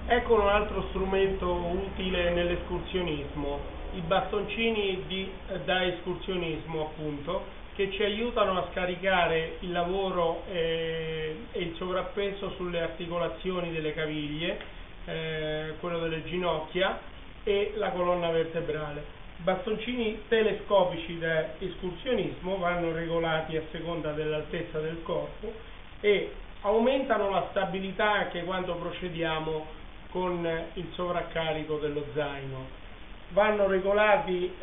Ecco un altro strumento utile nell'escursionismo, i bastoncini da escursionismo appunto, che ci aiutano a scaricare il lavoro e il sovrappeso sulle articolazioni delle caviglie, quello delle ginocchia e la colonna vertebrale. Bastoncini telescopici da escursionismo vanno regolati a seconda dell'altezza del corpo e aumentano la stabilità anche quando procediamo con il sovraccarico dello zaino. Vanno regolati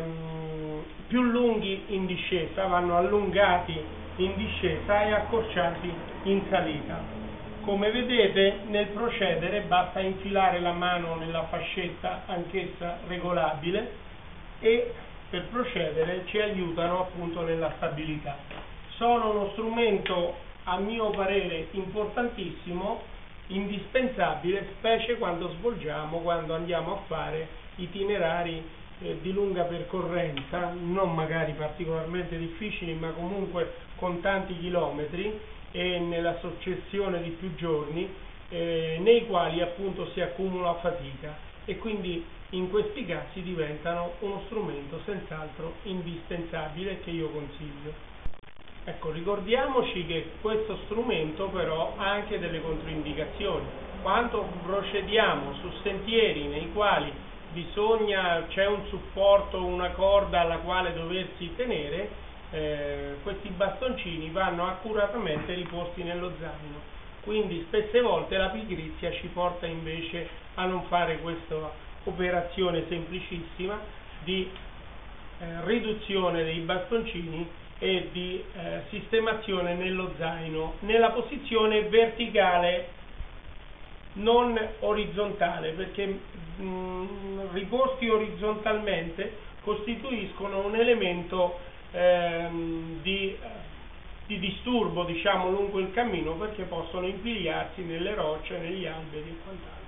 più lunghi in discesa, vanno allungati in discesa e accorciati in salita. Come vedete, nel procedere basta infilare la mano nella fascetta, anch'essa regolabile, e per procedere ci aiutano appunto nella stabilità. Sono uno strumento a mio parere importantissimo, indispensabile, specie quando andiamo a fare itinerari di lunga percorrenza, non magari particolarmente difficili, ma comunque con tanti chilometri e nella successione di più giorni, nei quali appunto si accumula fatica, e quindi in questi casi diventano uno strumento senz'altro indispensabile che io consiglio. Ecco, ricordiamoci che questo strumento però ha anche delle controindicazioni. Quando procediamo su sentieri nei quali c'è un supporto, una corda alla quale doversi tenere, questi bastoncini vanno accuratamente riposti nello zaino. Quindi spesse volte la pigrizia ci porta invece a non fare questa operazione semplicissima di riduzione dei bastoncini e di sistemazione nello zaino nella posizione verticale, non orizzontale, perché riposti orizzontalmente costituiscono un elemento di disturbo, diciamo, lungo il cammino, perché possono impigliarsi nelle rocce, negli alberi e quant'altro.